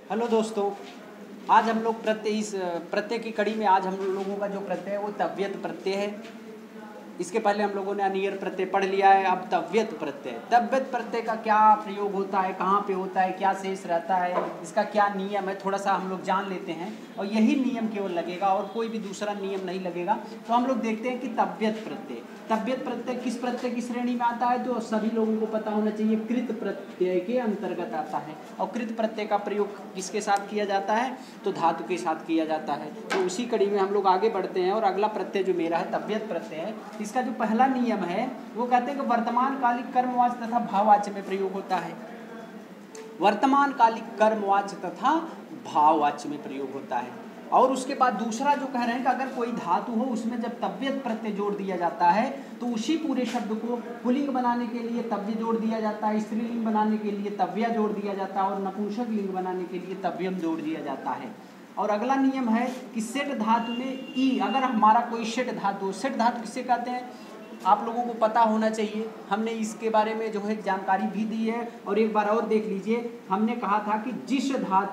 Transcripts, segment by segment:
Hello दोस्तों, आज हम लोग प्रत्यय की कड़ी में आज हम लोगों का जो प्रत्यय है वो तव्यत प्रत्यय है। इसके पहले हम लोगों ने अनियर प्रत्यय पढ़ लिया है। अब तव्यत प्रत्यय का क्या प्रयोग होता है, कहाँ पे होता है, क्या शेष रहता है, इसका क्या नियम है, थोड़ा सा हम लोग जान लेते हैं। और यही नियम केवल लगेगा और कोई भी दूसरा नियम नहीं लगेगा। तो हम लोग देखते हैं कि तव्यत प्रत्यय किस प्रत्यय की श्रेणी में आता है, तो सभी लोगों को पता होना चाहिए, कृत प्रत्यय के अंतर्गत आता है। और कृत प्रत्यय का प्रयोग किसके साथ किया जाता है, तो धातु के साथ किया जाता है। तो उसी कड़ी में हम लोग आगे बढ़ते हैं। और अगला प्रत्यय जो मेरा है तव्यत प्रत्यय है, इसका जो पहला नियम है वो कहते हैं कि वर्तमान कालिक कर्मवाच्य तथा भाववाच्य में प्रयोग होता है। वर्तमान कालिक कर्मवाच्य तथा भाववाच्य में प्रयोग होता है। और उसके बाद दूसरा जो कह रहे हैं कि अगर कोई धातु हो उसमें जब तव्यत प्रत्यय जोड़ दिया जाता है तो उसी पूरे शब्द को पुल्लिंग बनाने के लिए तव्य जोड़ दिया जाता है, स्त्रीलिंग बनाने के लिए तव्या जोड़ दिया जाता है और नपुंसक लिंग बनाने के लिए तव्यम जोड़ दिया जाता है। और अगला नियम है कि सेट धातु में ई, अगर हमारा कोई सेट धातु किससे कहते हैं आप लोगों को पता होना चाहिए। हमने इसके बारे में जो है जानकारी भी दी है। और एक बार और देख लीजिए, हमने कहा था कि जिस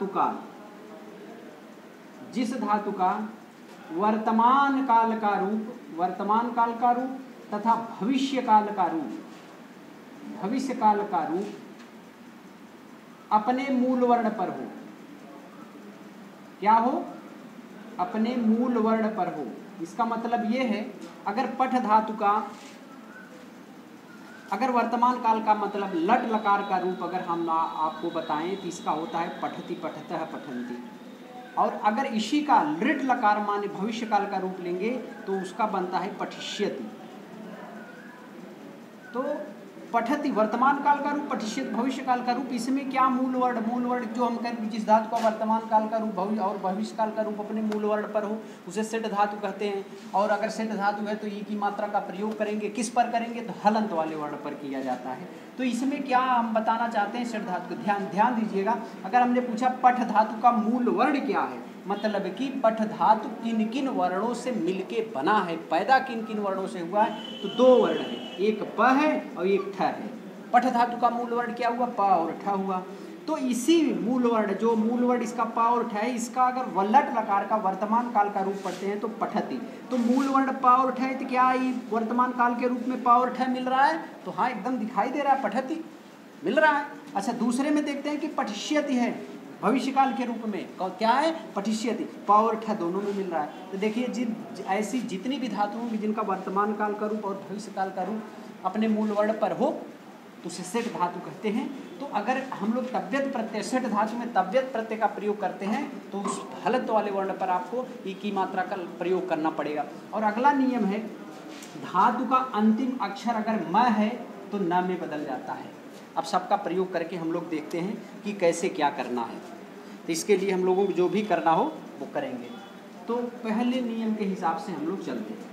धातु का वर्तमान काल का रूप तथा भविष्य काल का रूप अपने मूल वर्ण पर हो, क्या हो, अपने मूल वर्ण पर हो। इसका मतलब ये है, अगर पठ धातु का, अगर वर्तमान काल का मतलब लट लकार का रूप अगर हम आपको बताएं तो इसका होता है पठति, पठतः, पठन्ति। और अगर इसी का लृट लकार माने भविष्य काल का रूप लेंगे तो उसका बनता है पठिष्यति। तो पठति वर्तमान काल का रूप, पठिष्यति भविष्य काल का रूप। इसमें क्या मूल वर्ण जो हम कहें जिस धातु का वर्तमान काल का रूप और भविष्य काल का रूप अपने मूल वर्ण पर हो उसे सेट धातु कहते हैं। और अगर सेट धातु है तो ई की मात्रा का प्रयोग करेंगे, किस पर करेंगे, तो हलंत वाले वर्ण पर किया जाता है। तो इसमें क्या हम बताना चाहते हैं सेट धातु को ध्यान दीजिएगा। अगर हमने पूछा पठ धातु का मूल वर्ण क्या है, मतलब कि पठ धातु किन किन वर्णों से मिलके बना है, पैदा किन किन वर्णों से हुआ है, तो दो वर्ण है, एक प है और एक ठ है। पठ धातु का मूल वर्ण क्या हुआ, प और ठ हुआ। तो इसी मूल वर्ण इसका प और ठ है, इसका अगर वलट लकार का वर्तमान काल का रूप पढ़ते हैं तो पठति। तो मूल वर्ण प और ठ है, तो क्या वर्तमान काल के रूप में प और ठ मिल रहा है, तो हाँ एकदम दिखाई दे रहा है, पठति मिल रहा है। अच्छा, दूसरे में देखते हैं कि पठिष्यति है, भविष्य काल के रूप में क्या है, पठिष्यति, प और ठ दोनों में मिल रहा है। तो देखिए ऐसी जितनी भी धातु होंगी जिनका वर्तमान काल का रूप और भविष्य काल का रूप अपने मूल वर्ण पर हो तो उसे सेट धातु कहते हैं। तो अगर हम लोग तव्यत प्रत्यय सेट धातु में तव्यत प्रत्यय का प्रयोग करते हैं तो उस हलंत वाले वर्ण पर आपको ई की मात्रा का प्रयोग करना पड़ेगा। और अगला नियम है, धातु का अंतिम अक्षर अगर म है तो न में बदल जाता है। अब सबका प्रयोग करके हम लोग देखते हैं कि कैसे क्या करना है। तो इसके लिए हम लोगों को जो भी करना हो वो करेंगे। तो पहले नियम के हिसाब से हम लोग चलते हैं।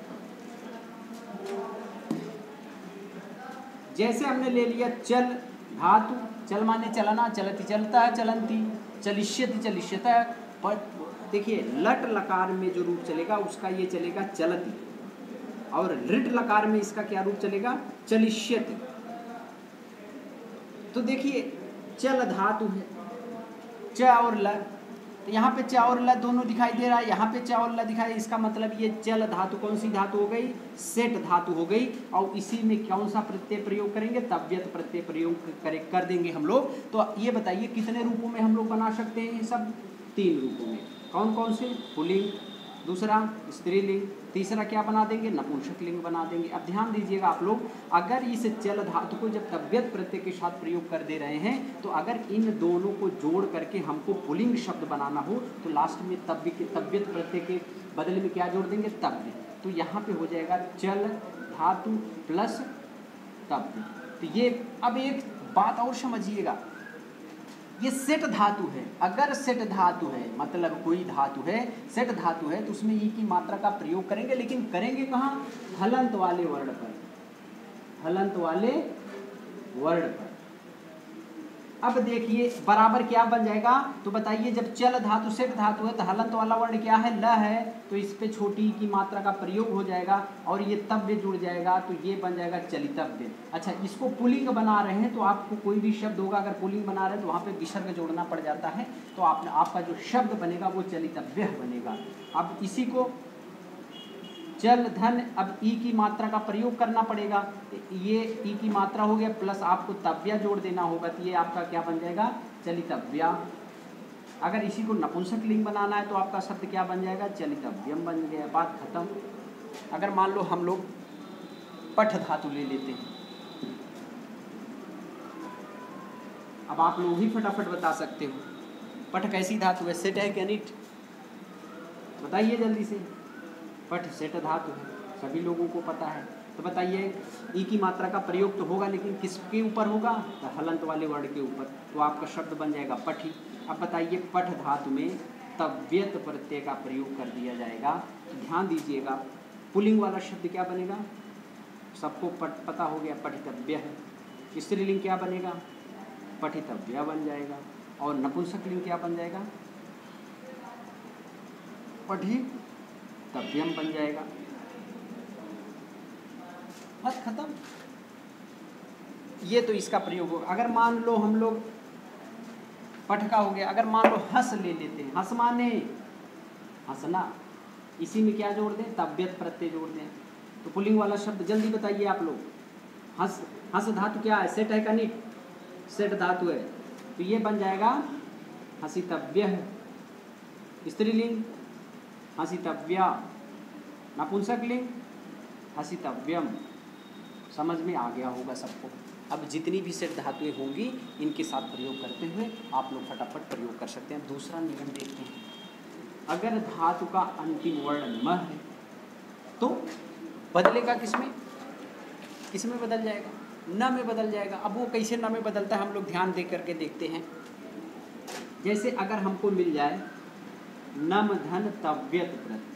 जैसे हमने ले लिया चल धातु, चल माने चलना, चलती चलता है, चलंती, चलिष्यति चलिष्यतः। पर देखिए लट लकार में जो रूप चलेगा उसका ये चलेगा चलती, और लृट लकार में इसका क्या रूप चलेगा, चलिष्यति। तो देखिए चल धातु है, च और ल, तो यहाँ पे च और ल दोनों दिखाई दे रहा है, यहाँ पे च और ल दिखाई, इसका मतलब ये चल धातु कौन सी धातु हो गई, सेट धातु हो गई। और इसी में कौन सा प्रत्यय प्रयोग करेंगे, तव्यत प्रत्यय प्रयोग कर देंगे हम लोग। तो ये बताइए कितने रूपों में हम लोग बना सकते हैं, ये सब 3 रूपों में। कौन कौन से, पुल्लिंग, दूसरा स्त्रीलिंग, तीसरा क्या बना देंगे, नपुंसक लिंग बना देंगे। अब ध्यान दीजिएगा आप लोग, अगर इस चल धातु को जब तव्यत प्रत्यय के साथ प्रयोग कर दे रहे हैं तो अगर इन दोनों को जोड़ करके हमको पुल्लिंग शब्द बनाना हो तो लास्ट में तव्यत प्रत्यय के बदले में क्या जोड़ देंगे, तव्य। तो यहाँ पे हो जाएगा चल धातु प्लस तव्य। तो ये अब एक बात और समझिएगा, ये सेट धातु है। अगर सेट धातु है मतलब कोई धातु है, सेट धातु है, तो उसमें ई की मात्रा का प्रयोग करेंगे, लेकिन करेंगे कहाँ, हलंत वाले वर्ण पर, हलंत वाले वर्ण पर। अब देखिए बराबर क्या बन जाएगा, तो बताइए जब चल धातु सेठ धातु है तो हलंत वाला वर्ण क्या है, ल है, तो इस पे छोटी की मात्रा का प्रयोग हो जाएगा और ये तव्य जुड़ जाएगा, तो ये बन जाएगा चलितव्य। अच्छा, इसको पुल्लिंग बना रहे हैं तो आपको कोई भी शब्द होगा अगर पुल्लिंग बना रहे हैं तो वहाँ पे विसर्ग जोड़ना पड़ जाता है, तो आपका जो शब्द बनेगा वो चलितव्य बनेगा। अब इसी को चल धन, अब ई की मात्रा का प्रयोग करना पड़ेगा, ये ई की मात्रा हो गया प्लस आपको तव्या जोड़ देना होगा, तो ये आपका क्या बन जाएगा, चलितव्या। अगर इसी को नपुंसक लिंग बनाना है तो आपका शब्द क्या बन जाएगा, चलितव्यम बन गया, बात खत्म। अगर मान लो हम लोग पठ धातु ले लेते हैं, अब आप लोग ही फटाफट बता सकते हो पठ कैसी धातु है, सेट है क्या नीट, बताइए जल्दी से। पठ सेट धातु है, सभी लोगों को पता है, तो बताइए ई की मात्रा का प्रयोग तो होगा लेकिन किसके ऊपर होगा, तो हलंत वाले वर्ण के ऊपर, तो आपका शब्द बन जाएगा पठी। अब बताइए पठ धातु में तव्यत प्रत्यय का प्रयोग कर दिया जाएगा, तो ध्यान दीजिएगा पुल्लिंग वाला शब्द क्या बनेगा, सबको पता हो गया, पठितव्य है। स्त्रीलिंग क्या बनेगा, पठितव्या बन जाएगा, और नपुंसक लिंग क्या बन जाएगा, पठितव्यम बन जाएगा, बस खत्म। ये तो इसका प्रयोग होगा। अगर मान लो हम लोग पठ का हो गया, अगर मान लो हंस ले लेते हैं, हंस माने हंसना, इसी में क्या जोड़ दें, तव्यत प्रत्यय जोड़ दें, तो पुल्लिंग वाला शब्द जल्दी बताइए आप लोग। हंस, हंस धातु क्या है, सेट है का नीट, सेट धातु है, तो ये बन जाएगा हसितव्य है। स्त्रीलिंग हसितव्या, नपुंसक लिंग हसितव्यम। समझ में आ गया होगा सबको। अब जितनी भी सेट धातुएं होंगी इनके साथ प्रयोग करते हुए आप लोग फटाफट प्रयोग कर सकते हैं। दूसरा नियम देखते हैं, अगर धातु का अंतिम वर्ण म है तो बदलेगा किसमें, किसमें बदल जाएगा, न में बदल जाएगा। अब वो कैसे न में बदलता है हम लोग ध्यान दे करके देखते हैं। जैसे अगर हमको मिल जाए नम धन तव्यत प्रत्यय,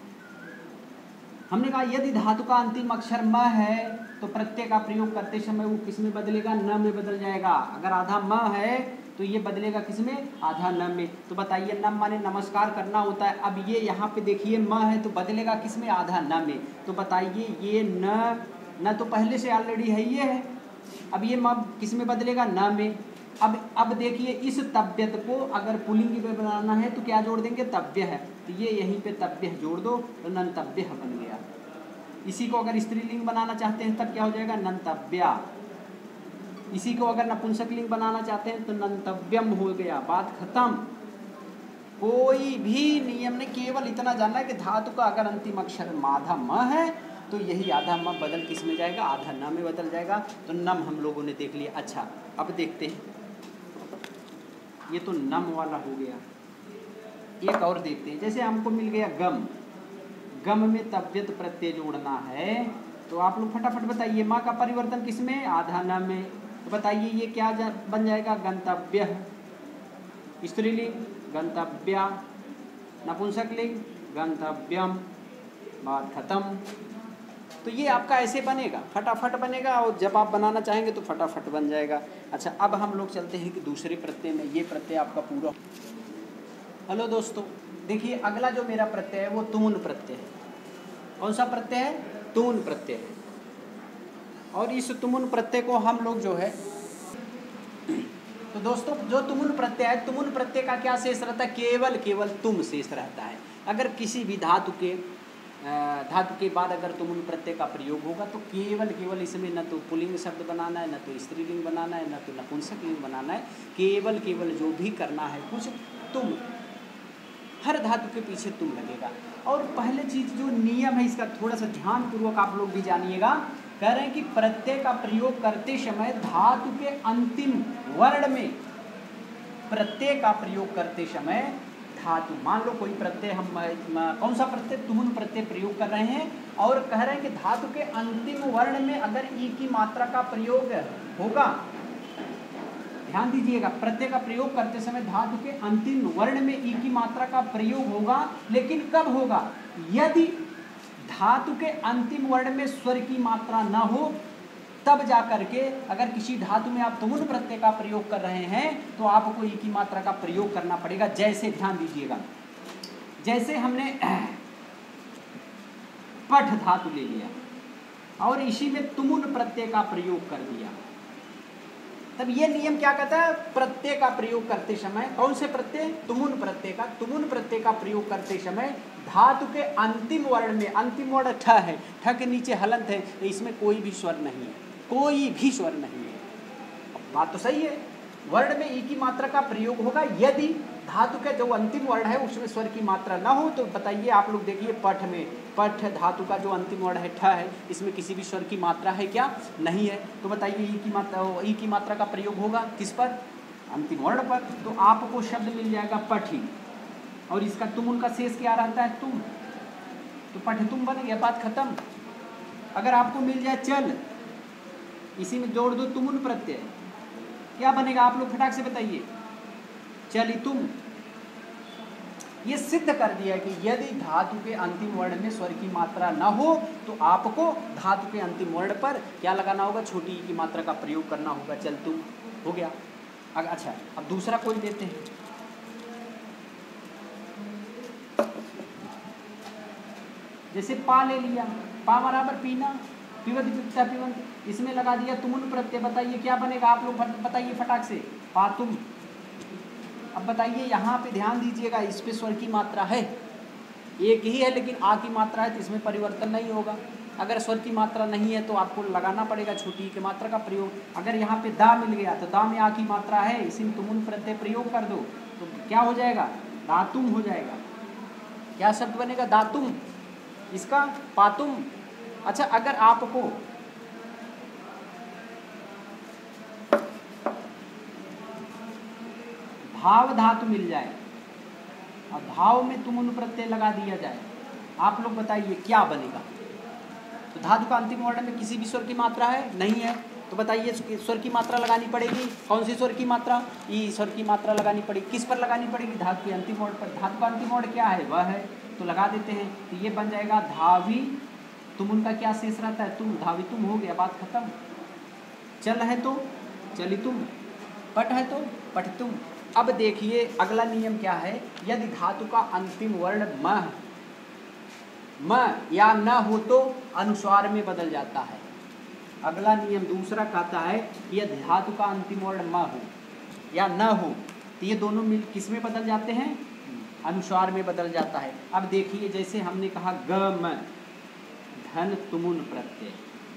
हमने कहा यदि धातु का अंतिम अक्षर म है तो प्रत्यय का प्रयोग करते समय वो किस में बदलेगा, न में बदल जाएगा। अगर आधा म है तो ये बदलेगा किस में, आधा न में। तो बताइए नम माने नमस्कार करना होता है, अब ये यहाँ पे देखिए म है तो बदलेगा किस में, आधा न में। तो बताइए ये न तो पहले से ऑलरेडी है ये है, अब ये म किस में बदलेगा, न में। अब देखिए इस तव्यत को अगर पुल्लिंग में बनाना है तो क्या जोड़ देंगे, तव्य है, तो ये यहीं पे तव्य जोड़ दो तो नंतव्य बन गया। इसी को अगर स्त्रीलिंग बनाना चाहते हैं तब क्या हो जाएगा, नंतव्या। इसी को अगर नपुंसक लिंग बनाना चाहते हैं तो नंतव्यम हो गया, बात खत्म। कोई भी नियम नहीं, केवल इतना जानना है कि धातु का अगर अंतिम अक्षर आधा म है तो यही आधा म बदल किस में जाएगा, आधा न में बदल जाएगा। तो नम हम लोगों ने देख लिया। अच्छा अब देखते हैं, ये तो नम वाला हो गया, एक और देखते हैं। जैसे हमको मिल गया गम, गम में तव्यत प्रत्यय जोड़ना है, तो आप लोग फटाफट बताइए माँ का परिवर्तन किस में, आधा न में। तो बताइए ये क्या बन जाएगा, गंतव्य। स्त्रीलिंग गंतव्या, नपुंसक लिंग गंतव्यम, बात खत्म। तो ये आपका ऐसे बनेगा, फटाफट बनेगा, और जब आप बनाना चाहेंगे तो फटाफट बन जाएगा। अच्छा अब हम लोग चलते हैं कि दूसरे प्रत्यय में। ये प्रत्यय आपका पूरा। हेलो दोस्तों, देखिए अगला जो मेरा प्रत्यय है वो तून प्रत्यय है। कौन सा प्रत्यय है, तून प्रत्यय है। और इस तुमुन प्रत्यय को हम लोग जो है, तो दोस्तों जो तुमुन प्रत्यय है, तुमुन प्रत्यय का क्या शेष रहता है, केवल तुम शेष रहता है। अगर किसी भी धातु के बाद अगर तुमुन प्रत्यय का प्रयोग होगा तो केवल इसमें न तो पुल्लिंग शब्द बनाना है, न तो स्त्रीलिंग बनाना है, न तो नपुंसक लिंग बनाना है। केवल जो भी करना है कुछ तुम, हर धातु के पीछे तुम लगेगा। और पहले चीज जो नियम है इसका थोड़ा सा ध्यान पूर्वक आप लोग भी जानिएगा। कह रहे हैं कि प्रत्यय का प्रयोग करते समय धातु के अंतिम वर्ण में, प्रत्यय का प्रयोग करते समय धातु, मान लो कोई प्रत्यय, हम कौन सा प्रत्यय, तुमुन प्रत्यय प्रयोग कर रहे हैं, और कह रहे हैं कि धातु के अंतिम वर्ण में अगर ई की मात्रा का प्रयोग होगा, ध्यान दीजिएगा, प्रत्यय का प्रयोग करते समय धातु के अंतिम वर्ण में ई की मात्रा का प्रयोग होगा। लेकिन कब होगा, यदि धातु के अंतिम वर्ण में स्वर की मात्रा न हो तब जा करके अगर किसी धातु में आप तुमुन प्रत्यय का प्रयोग कर रहे हैं तो आपको ई की मात्रा का प्रयोग करना पड़ेगा। जैसे ध्यान दीजिएगा, जैसे हमने पठ धातु ले लिया और इसी में तुमुन प्रत्यय का प्रयोग कर दिया, तब ये नियम क्या कहता है, प्रत्यय का प्रयोग करते समय, कौन से प्रत्यय, तुमुन प्रत्यय का, तुमुन प्रत्यय का प्रयोग करते समय धातु के अंतिम वर्ण में, अंतिम वर्ण ठ है, ठ के नीचे हलंत है, तो इसमें कोई भी स्वर नहीं है, कोई भी स्वर नहीं है। बात तो सही है, वर्ण में ई की मात्रा का प्रयोग होगा यदि धातु का जो अंतिम वर्ण है उसमें स्वर की मात्रा ना हो। तो बताइए आप लोग देखिए, पठ में, पठ धातु का जो अंतिम वर्ण है ठ है, इसमें किसी भी स्वर की मात्रा है क्या, नहीं है। तो बताइए ई की मात्रा का प्रयोग होगा किस पर, अंतिम वर्ण पर। तो आपको शब्द मिल जाएगा पठी, और इसका तुमुन का शेष क्या रहता है, तुम, तो पठ तुम बन गया, बात खत्म। अगर आपको मिल जाए चल, इसी में जोड़ दो तुमुन प्रत्यय, क्या बनेगा आप लोग फटाक से बताइए, चली तुम। ये सिद्ध कर दिया कि यदि धातु के अंतिम वर्ण में स्वर की मात्रा ना हो तो आपको धातु के अंतिम वर्ण पर क्या लगाना होगा, छोटी ई की मात्रा का प्रयोग करना होगा, चल तुम, हो गया। अच्छा, अब दूसरा कोई देते हैं, जैसे पा ले लिया, पा बराबर पीना, पिबंत पिबता पिबंत, इसमें लगा दिया तुमुन प्रत्यय। बताइए क्या बनेगा आप लोग बताइए फटाक से, पा तुम। अब बताइए यहाँ पे ध्यान दीजिएगा, इस पे स्वर की मात्रा है, एक ही है, लेकिन आ की मात्रा है तो इसमें परिवर्तन नहीं होगा। अगर स्वर की मात्रा नहीं है तो आपको लगाना पड़ेगा छोटी की मात्रा का प्रयोग। अगर यहाँ पे दा मिल गया तो दा में आ की मात्रा है, इसी में तुमुन प्रत्यय प्रयोग कर दो तो क्या हो जाएगा, दातुम हो जाएगा। क्या शब्द बनेगा, दातुम, इसका पातुम। अच्छा, अगर आपको भाव धातु मिल जाए और भाव में तुमुन प्रत्यय लगा दिया जाए, आप लोग बताइए क्या बनेगा। तो धातु का अंतिम वर्ण में किसी भी स्वर की मात्रा है, नहीं है, तो बताइए स्वर की मात्रा लगानी पड़ेगी, कौन सी स्वर की मात्रा, ई स्वर की मात्रा लगानी पड़ेगी। किस पर लगानी पड़ेगी, धातु के अंतिम वर्ण पर। धातु का अंतिम वर्ण क्या है, वह है, तो लगा देते हैं। तो ये बन जाएगा धावी, तुमुन का क्या शेष रहता है, तुम, धावी तुम, हो गया, बात खत्म। चल है तो चली तुम, पट है तो पट तुम। अब देखिए अगला नियम क्या है, यदि धातु का अंतिम वर्ण म या न हो तो अनुस्वार में बदल जाता है। अगला नियम दूसरा कहता है कि यदि धातु का अंतिम वर्ण म हो या न हो तो ये दोनों मिल किस में बदल जाते हैं, अनुस्वार में बदल जाता है। अब देखिए जैसे हमने कहा गम, धन तुमुन प्रत्यय,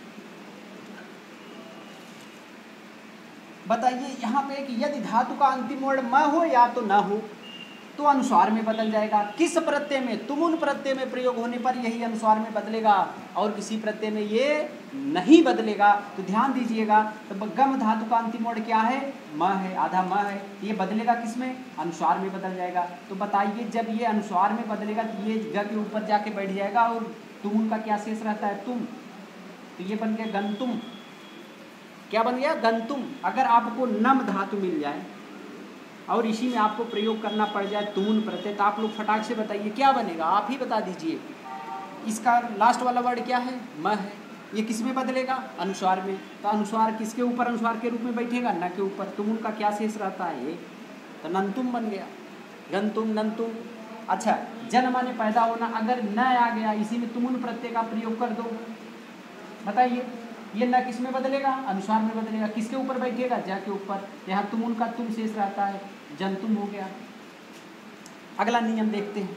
बताइए यहाँ पे कि यदि धातु का अंतिम वर्ण म हो या तो न हो तो अनुस्वार में बदल जाएगा। किस प्रत्यय में, तुमुन प्रत्यय में प्रयोग होने पर यही अनुस्वार में बदलेगा और किसी प्रत्यय में ये नहीं बदलेगा। तो ध्यान दीजिएगा, तो गम धातु का अंतिम वर्ण क्या है, म है, आधा म है, ये बदलेगा किस में, अनुस्वार में बदल जाएगा। तो बताइए जब ये अनुस्वार में बदलेगा तो ये ग के ऊपर जाके बैठ जाएगा और तुमुन का क्या शेष रहता है, तुम, तो ये बन गया गंतुम। क्या बन गया, गंतुम। अगर आपको नम धातु मिल जाए और इसी में आपको प्रयोग करना पड़ जाए तुमुन प्रत्यय, तो आप लोग फटाक से बताइए क्या बनेगा, आप ही बता दीजिए। इसका लास्ट वाला वर्ड क्या है, म है, ये किस में बदलेगा, अनुस्वार में। तो अनुस्वार किसके ऊपर अनुस्वार के रूप में बैठेगा, न के ऊपर। तुमुन का क्या शेष रहता है, ये तो नंतुम बन गया, गंतुम नंतुम। अच्छा, जन माने पैदा होना, अगर न आ गया इसी में तुमुन प्रत्यय का प्रयोग कर दो, बताइए ये न किस में बदलेगा, अनुस्वार में बदलेगा। किसके ऊपर बैठेगा, जा के ऊपर। यहाँ तुमुन का तुम शेष रहता है, जंतुम हो गया। अगला नियम देखते हैं।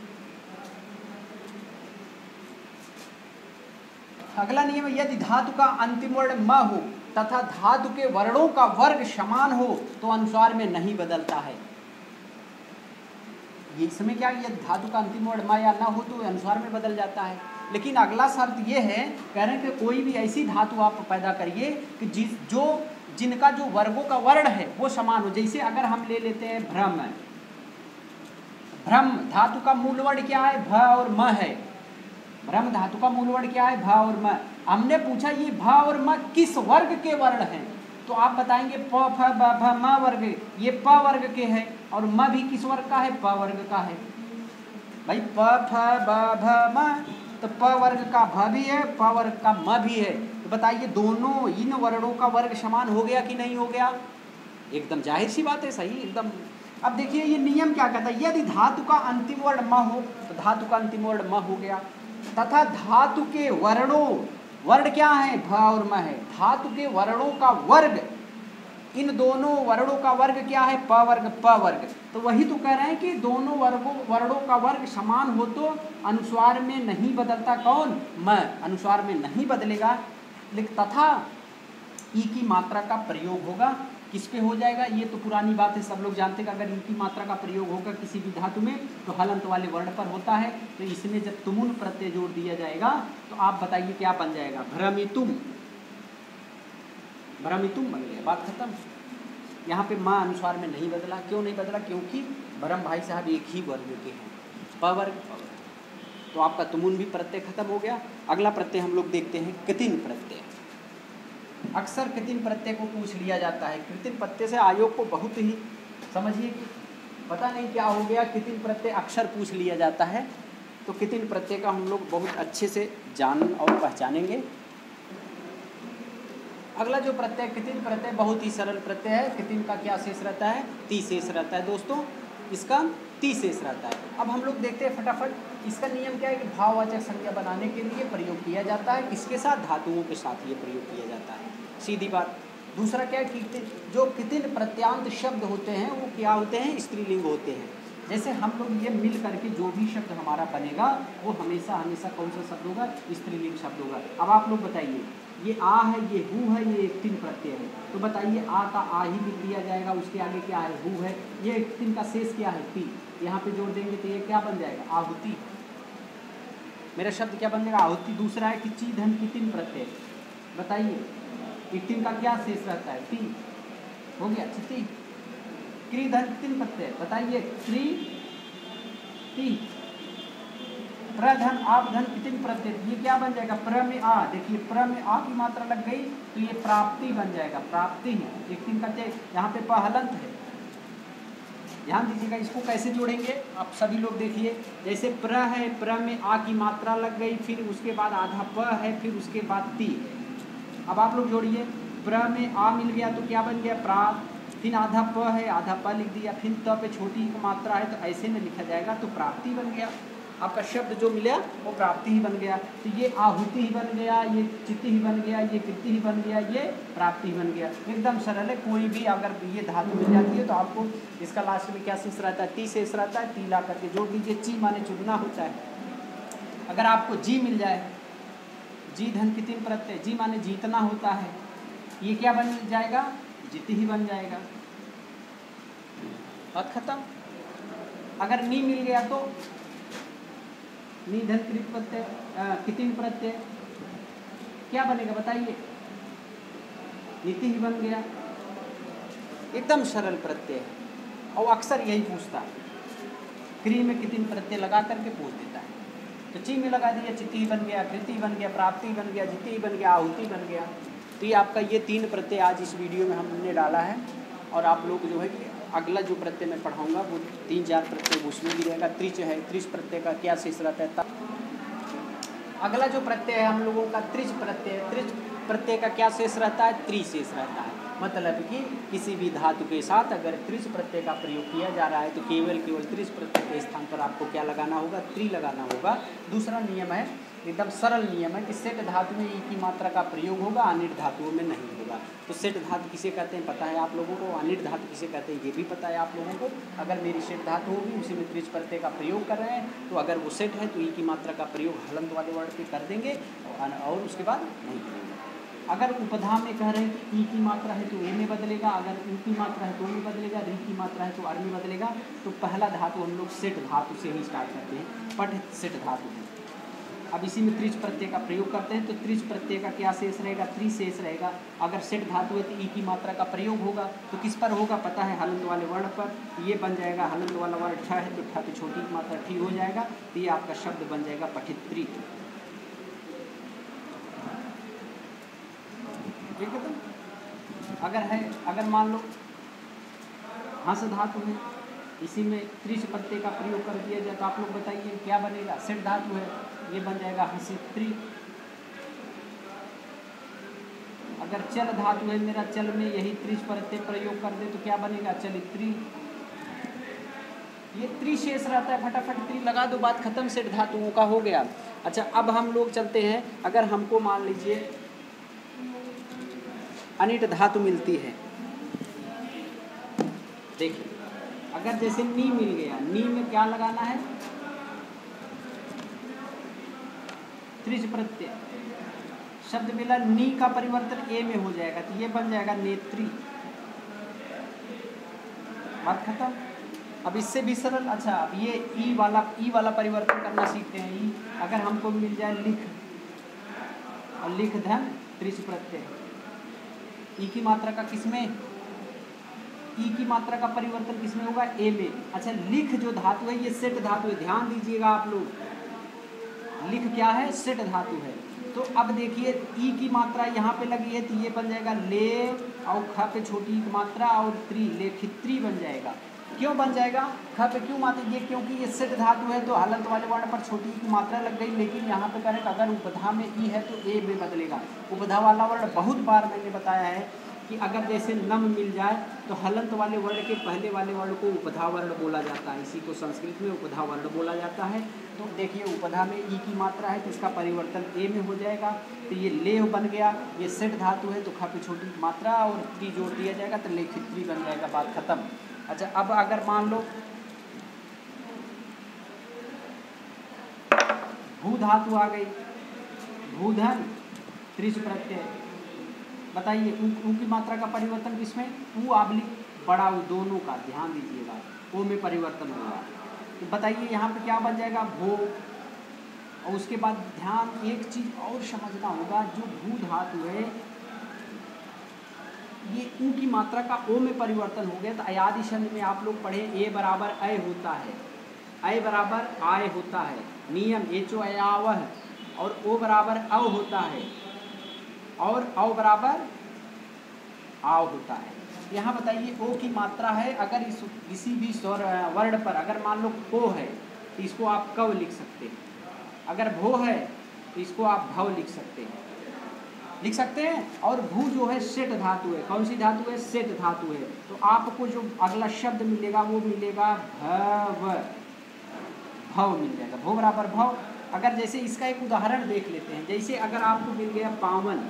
अगला नियम, यदि धातु का अंतिम वर्ण म हो तथा धातु के वर्णों का वर्ग समान हो तो अनुस्वार में नहीं बदलता है। ये इसमें क्या, यदि धातु का अंतिम वर्ण म या न हो तो अनुस्वार में बदल जाता है। लेकिन अगला शर्त ये है, कह रहे हैं कि कोई भी ऐसी धातु आप पैदा करिए कि जिनका जो वर्गों का वर्ण है वो समान हो। जैसे अगर हम ले लेते हैं भ्रम, भ्रम धातु का मूल वर्ण क्या है, भ और म है। भ्रम धातु का मूल वर्ण क्या है, भ और म। हमने पूछा ये भ और म किस वर्ग के वर्ण हैं, तो आप बताएंगे प फ ब भ म वर्ग, ये प वर्ग के हैं। और म भी किस वर्ग का है, प वर्ग का है। भाई प फ ब भ म, तो प वर्ग का भ भी है, प वर्ग का म भी है। तो बताइए दोनों इन वर्णों का वर्ग समान हो गया कि नहीं हो गया? एकदम जाहिर सी बात है, सही एकदम। अब देखिए ये नियम क्या कहता है, यदि धातु का अंतिम वर्ण म हो तो धातु का अंतिम वर्ण म हो गया, तथा धातु के वर्णों, वर्ण क्या है? भ और म है। धातु के वर्णों का वर्ग, इन दोनों वर्णों का वर्ग क्या है? प वर्ग प वर्ग। तो वही तो कह रहे हैं कि दोनों वर्णों का वर्ग समान हो तो अनुस्वार में नहीं बदलता। कौन? म, अनुस्वार में नहीं बदलेगा। तथा ई की मात्रा का प्रयोग होगा, किस पे हो जाएगा? ये तो पुरानी बात है, सब लोग जानते हैं कि अगर ई की मात्रा का प्रयोग होगा किसी भी धातु में तो हलंत वाले वर्ण पर होता है। तो इसमें जब तुमुन प्रत्यय जोड़ दिया जाएगा तो आप बताइए क्या बन जाएगा? भ्रमितुम, भ्रमितुम बन गया, बात खत्म। यहाँ पे माँ अनुसार में नहीं बदला। क्यों नहीं बदला? क्योंकि ब्रह्म भाई साहब एक ही वर्ग के हैं, प वर्ग। तो आपका तुमुन भी प्रत्यय खत्म हो गया। अगला प्रत्यय हम लोग देखते हैं कृतिन प्रत्यय। अक्सर कृतिन प्रत्यय को पूछ लिया जाता है। कृतिन प्रत्यय से आयोग को बहुत ही समझिए कि पता नहीं क्या हो गया, कृतिन प्रत्यय अक्सर पूछ लिया जाता है। तो कृतिन प्रत्यय का हम लोग बहुत अच्छे से जान और पहचानेंगे। अगला जो प्रत्यय कृतिन प्रत्यय बहुत ही सरल प्रत्यय है। कृतिन का क्या शेष रहता है? ती शेष रहता है दोस्तों, इसका ती शेष रहता है। अब हम लोग देखते हैं फटाफट, इसका नियम क्या है कि भाववाचक संज्ञा बनाने के लिए प्रयोग किया जाता है। किसके साथ? धातुओं के साथ ये प्रयोग किया जाता है, सीधी बात। दूसरा क्या है कि जो कृतिन प्रत्यांत शब्द होते हैं वो क्या होते हैं? स्त्रीलिंग होते हैं। जैसे हम लोग ये मिल करके जो भी शब्द हमारा बनेगा वो हमेशा हमेशा कौन सा शब्द होगा? स्त्रीलिंग शब्द होगा। अब आप लोग बताइए, ये आ है, ये हु है, ये एक तीन प्रत्यय है। तो बताइए आ का आ ही लिख दिया जाएगा, उसके आगे क्या है? हु है। ये एक तीन का शेष क्या है? ती। यहाँ पे जोड़ देंगे तो ये क्या बन जाएगा? आहुति। मेरा शब्द क्या बन जाएगा? आहुति। दूसरा है कि ची धन की तीन प्रत्यय। बताइए एक तीन का क्या शेष रहता है? ती। हो गया चिति। क्री धन तीन प्रत्यय। बताइए क्री ती। प्रधन आप धन कितनी प्रत्यय, ये क्या बन जाएगा? प्र में आ। देखिए प्र में आ की मात्रा लग गई तो ये प्राप्ति बन जाएगा, प्राप्ति है। एक तीन प्रत्यय यहाँ पे पहलंत है, ध्यान दीजिएगा। इसको कैसे जोड़ेंगे आप सभी लोग देखिए। जैसे प्र है, प्र में आ की मात्रा लग गई, फिर उसके बाद आधा प है, फिर उसके बाद ती है। अब आप लोग जोड़िए, प्र में आ मिल गया तो क्या बन गया? प्रा। फिर आधा प है, आधा प लिख दिया, फिर त पे छोटी मात्रा है तो ऐसे में लिखा जाएगा तो प्राप्ति बन गया। आपका शब्द जो मिला वो प्राप्ति ही बन गया। तो ये आहुति ही बन गया, ये चित्ति ही बन गया, ये कृति ही बन गया, ये प्राप्ति ही बन गया। एकदम सरल है। कोई भी अगर ये धातु मिल जाती है तो आपको इसका लास्ट में क्या शेष रहता है? ती शेष रहता है। ती ला करके जोड़ दीजिए। ची माने चुनना होता है। अगर आपको जी मिल जाए, जी धन की तीन प्रत्यय, जी माने जीतना होता है, ये क्या बन जाएगा? जिति ही बन जाएगा। बात खत्म। अगर नी मिल गया तो नी धन कृत प्रत्यय, कितिन प्रत्यय क्या बनेगा? बताइए। नीति ही बन गया। एकदम सरल प्रत्यय है और अक्सर यही पूछता है। क्री में कितिन प्रत्यय लगा करके पूछ देता है। तो ची में लगा दिया, चिति बन गया, कृति बन गया, प्राप्ति बन गया, जिति बन गया, आहुति बन गया। तो ये आपका ये तीन प्रत्यय आज इस वीडियो में हमने डाला है। और आप लोग जो है कि अगला जो प्रत्यय मैं पढ़ाऊंगा वो 3-4 प्रत्यय उसमें भी रहेगा। त्रिच है, त्रिच प्रत्यय का क्या शेष रहता है? अगला जो प्रत्यय है हम लोगों का त्रिच प्रत्यय। त्रिच प्रत्यय का क्या शेष रहता है? त्रिशेष रहता है। मतलब कि किसी भी धातु के साथ अगर त्रिच प्रत्यय का प्रयोग किया जा रहा है तो केवल त्रिच प्रत्यय के स्थान पर आपको क्या लगाना होगा? त्रि लगाना होगा। दूसरा नियम है, एकदम सरल नियम है कि सेठ धातु में ई की मात्रा का प्रयोग होगा, अनिट धातुओं में नहीं होगा। तो सेठ धातु किसे कहते हैं पता है आप लोगों को, अनिट धातु किसे कहते हैं ये भी पता है आप लोगों को। अगर मेरी सेठ धातु होगी उसी में त्रिच प्रत्यय का प्रयोग कर रहे हैं तो अगर वो सेठ है तो ई की मात्रा का प्रयोग हलंत वाले वर्ड पे कर देंगे और उसके बाद नहीं करेंगे। अगर उपधा में कह रहे हैं कि ई की मात्रा है तो ए में बदलेगा, अगर ऊ की मात्रा है तो ओ में बदलेगा, री की मात्रा है तो आर में बदलेगा। तो पहला धातु हम लोग सेठ धातु से ही स्टार्ट करते हैं। पठ सेठ धातु है। अब इसी में त्रिच प्रत्यय का प्रयोग करते हैं तो त्रिच प्रत्यय का क्या शेष रहेगा? त्रिशेष रहेगा। अगर सेठ धातु है तो ई की मात्रा का प्रयोग होगा तो किस पर होगा पता है? हलंत वाले वर्ण पर। ये बन जाएगा, हलंत वाला वर्ण ठ है तो ठ पे छोटी की मात्रा ठी हो जाएगा। तो ये आपका शब्द बन जाएगा पठित्री। ठीक है। तो अगर मान लो हंस धातु है, इसी में त्रिच प्रत्यय का प्रयोग कर दिया जाए तो आप लोग बताइए क्या बनेगा? सेठ धातु है, ये बन जाएगा हंसित्री। अगर चल धातु है मेरा, चल में यही त्रिच प्रत्यय प्रयोग कर दे तो क्या बनेगा, चलित्री। ये त्रि शेष रहता है, फटाफट त्रि लगा दो, बात खत्म, सेठ धातुओं का हो गया। अच्छा अब हम लोग चलते हैं, अगर हमको मान लीजिए अनिट धातु मिलती है, देखिए अगर जैसे नी मिल गया, नी में क्या लगाना है, त्रिच प्रत्यय, शब्द मिला, नी का परिवर्तन ए में हो जाएगा तो ये बन जाएगा नेत्री, बात खत्म। अब इससे भी सरल, अच्छा अब ये ई वाला परिवर्तन करना सीखते हैं। ई अगर हमको मिल जाए लिख, और लिख धन त्रिच प्रत्यय, ई की मात्रा का किसमें, ई की मात्रा का परिवर्तन किसमें होगा, ए में। अच्छा लिख जो धातु है ये सेट धातु है, ध्यान दीजिएगा आप लोग, लिख क्या है, सेट धातु है। तो अब देखिए ई की मात्रा यहाँ पे लगी है तो ये बन जाएगा ले, और ख पे छोटी की मात्रा और त्रि, लेखित्री बन जाएगा। क्यों बन जाएगा, ख पे क्यों मात्रा, ये क्योंकि ये सेट धातु है तो हलंत वाले वर्ण पर छोटी की मात्रा लग गई, लेकिन यहाँ पे करें अगर उपधा में ई है तो ए में बदलेगा। उपधा वाला वर्ण बहुत बार मैंने बताया है कि अगर जैसे नम मिल जाए तो हलंत वाले वर्ण के पहले वाले वर्ण को उपधा वर्ण बोला जाता है, इसी को संस्कृत में उपधा वर्ण बोला जाता है। तो देखिए उपधा में ई की मात्रा है तो इसका परिवर्तन ए में हो जाएगा, तो ये लेह बन गया, ये सेठ धातु है तो ख पे छोटी मात्रा और त्री जोड़ दिया जाएगा तो लेखित्री बन जाएगा, बात खत्म। अच्छा अब अगर मान लो भू धातु आ गई, भूधन त्रिच प्रत्यय, बताइए ऊ की मात्रा का परिवर्तन किसमें, ऊ आबली बड़ा ऊ दोनों का, ध्यान दीजिएगा, ओ में परिवर्तन होगा। तो बताइए यहाँ पे क्या बन जाएगा, भो। और उसके बाद ध्यान एक चीज और समझना होगा, जो भू धातु है ये ऊ की मात्रा का ओ में परिवर्तन हो गया। तो अयादि छंद में आप लोग पढ़े ए बराबर अय होता है, अय बराबर आय होता है, नियम एचो अयावह, और ओ बराबर अव होता है, और अव बराबर आव होता है। यहाँ बताइए ओ की मात्रा है, अगर इस किसी भी स्वर वर्ण पर अगर मान लो को है तो इसको आप कव लिख सकते हैं, अगर भो है तो इसको आप भव लिख सकते हैं, लिख सकते हैं। और भू जो है सेठ धातु है, कौन सी धातु है, सेठ धातु है। तो आपको जो अगला शब्द मिलेगा वो मिलेगा भव, भव मिल जाएगा, भो बराबर भव। अगर जैसे इसका एक उदाहरण देख लेते हैं, जैसे अगर आपको मिल गया पावन,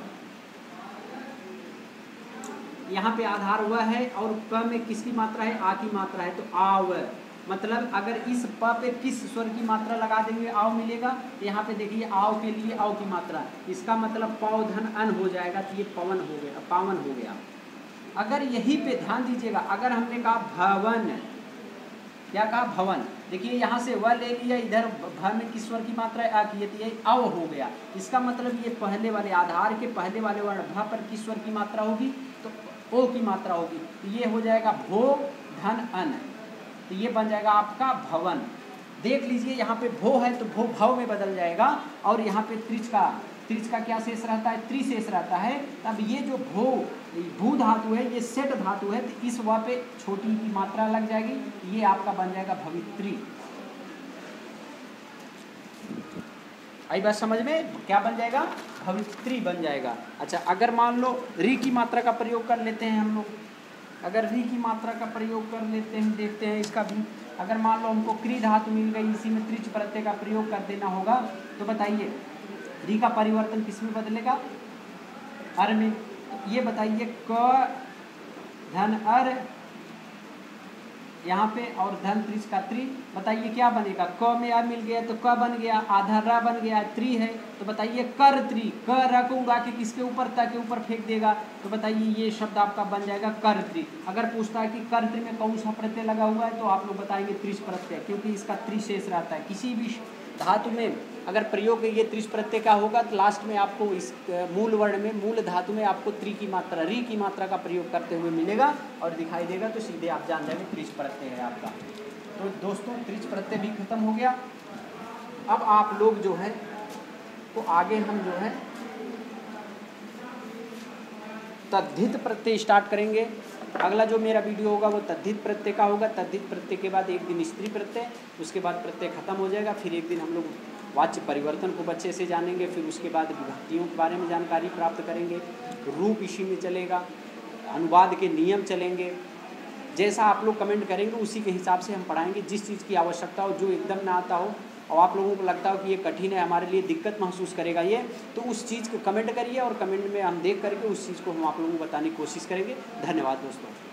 यहाँ पे आधार हुआ है और प में किसकी मात्रा है, आ की मात्रा है, तो आव, मतलब अगर इस प पे किस स्वर की मात्रा लगा देंगे आव मिलेगा। यहाँ पे देखिए आव के लिए आव की मात्रा, इसका मतलब पौ धन अन हो जाएगा, तो ये पवन हो गया, पावन हो गया। अगर यहीं पे ध्यान दीजिएगा, अगर हमने कहा भवन, क्या कहा भवन, देखिए यहाँ से व ले लिया, इधर भ में किस स्वर की मात्रा है, आ की, तो ये अव हो गया। इसका मतलब ये पहले वाले आधार के पहले वाले वर्ण भ पर किस स्वर की मात्रा होगी, तो ओ की मात्रा होगी, तो ये हो जाएगा भो धन अन, तो ये बन जाएगा आपका भवन। देख लीजिए यहाँ पे भो है तो भो भव में बदल जाएगा, और यहाँ पे त्रिच का क्या शेष रहता है, त्रि शेष रहता है। तब ये जो भू धातु है ये सेठ धातु है, तो इस व पे छोटी की मात्रा लग जाएगी, ये आपका बन जाएगा भवित्री। आई बात समझ में, क्या बन जाएगा, भवित्री बन जाएगा। अच्छा अगर मान लो री की मात्रा का प्रयोग कर लेते हैं हम लोग, अगर री की मात्रा का प्रयोग कर लेते हैं, देखते हैं इसका भी। अगर मान लो हमको क्री धातु मिल गई, इसी में त्रिच प्रत्यय का प्रयोग कर देना होगा, तो बताइए री का परिवर्तन किस में बदलेगा, अर में। ये बताइए क धन अर यहाँ पे और धन त्रिच का त्रि, बताइए क्या बनेगा, क में आ मिल गया तो क बन गया, आधा र बन गया, त्रि है, तो बताइए कर त्रि, क र को उड़ा के किसके ऊपर, त के ऊपर फेंक देगा, तो बताइए ये शब्द आपका बन जाएगा कर त्रि। अगर पूछता है कि कर त्रि में कौन सा प्रत्यय लगा हुआ है, तो आप लोग बताएंगे त्रिच प्रत्यय, क्योंकि इसका त्रि शेष रहता है। किसी भी धातु में अगर प्रयोग ये त्रिच प्रत्यय का होगा तो लास्ट में आपको इस मूल वर्ण में, मूल धातु में आपको त्रि की मात्रा, री की मात्रा का प्रयोग करते हुए मिलेगा और दिखाई देगा, तो सीधे आप जान जाएंगे त्रिच प्रत्यय है आपका। तो दोस्तों त्रिच प्रत्यय भी खत्म हो गया। अब आप लोग जो है तो आगे हम जो है तद्धित प्रत्यय स्टार्ट करेंगे। अगला जो मेरा वीडियो होगा वो तद्धित प्रत्यय का होगा। तद्धित प्रत्यय के बाद एक दिन स्त्री प्रत्यय, उसके बाद प्रत्यय खत्म हो जाएगा। फिर एक दिन हम लोग वाच्य परिवर्तन को बच्चे से जानेंगे, फिर उसके बाद विभक्तियों के बारे में जानकारी प्राप्त करेंगे। रूप इसी में चलेगा, अनुवाद के नियम चलेंगे। जैसा आप लोग कमेंट करेंगे उसी के हिसाब से हम पढ़ाएंगे। जिस चीज़ की आवश्यकता हो, जो एकदम ना आता हो और आप लोगों को लगता हो कि ये कठिन है, हमारे लिए दिक्कत महसूस करेगा ये, तो उस चीज़ को कमेंट करिए और कमेंट में हम देख करके उस चीज़ को हम आप लोगों को बताने की कोशिश करेंगे। धन्यवाद दोस्तों।